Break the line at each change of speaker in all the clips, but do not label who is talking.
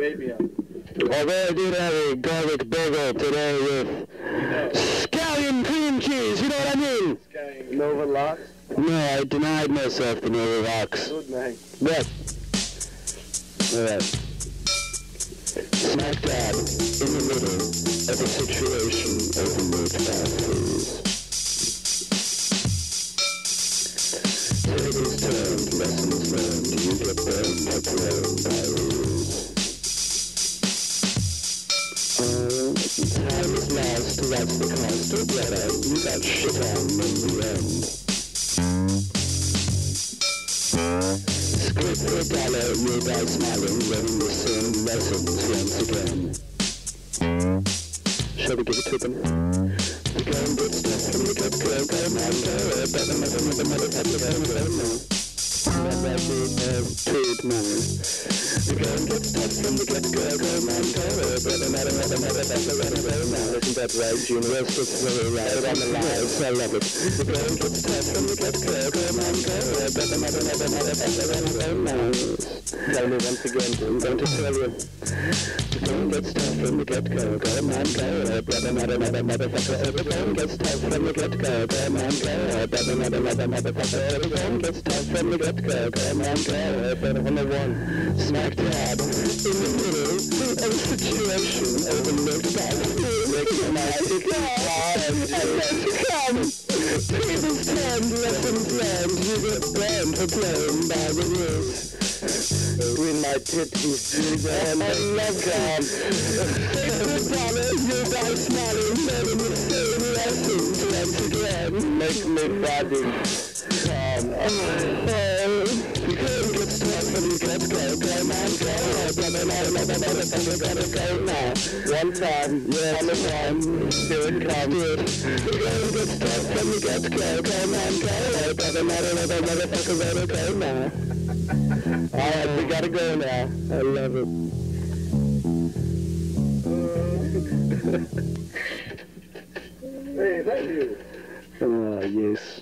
Arabia.
Although I did have a garlic bagel today with scallion cream cheese, you know what I mean?
Scallion Nova Locks?
No, I denied myself the Nova Locks.
Good night.
But, alright. Smack dab in the middle of a situation overlooked by fools. Tables turned, lessons learned, you get burned or blown by rules. Time is lost, that's the cost of letter, you got shit on in the end. Script for $1, you'll die smiling, learning the same lessons once again. Shall we give it to them? The gun gets stuff from the get-go, go man, go, better, that's actually trade money. The gun gets stuff from the get-go, go man, go, better, isn't that right, Junior? Yes, it's very right, I'm alive, I love it. The gun gets stuff from the get-go, go man, go, better, tell me once again, I'm going to tell you. The gun gets stuff from the get-go, go man, go, better, the gun gets stuff from the get-go, go man, go, better, the gun gets stuff from the get-go, go man, go, better, on the one, smack dab, in the middle of a situation overlooked by the fool, making my and then to come. Tables turned, lessons learned, you get burned for playing by the rules. Between my titties, and I love God. Take $1, you die smiling, learning the same lessons once again. Make me body calm. You couldn't get stuck from the get-go, go man, go. Gotta go now. One time, yeah, on the time, here it comes. You couldn't get stuck from the get-go, go man, go. Motherfucker, better go now. Alright, we gotta go now. I love it.
Hey, thank you.
Yes.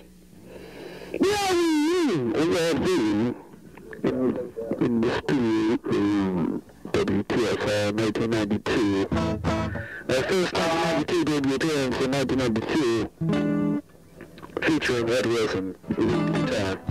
In the studio, WTSR 1992. Our first 1992 debut appearance in 1992. Featuring Ed Wilson, lead guitar.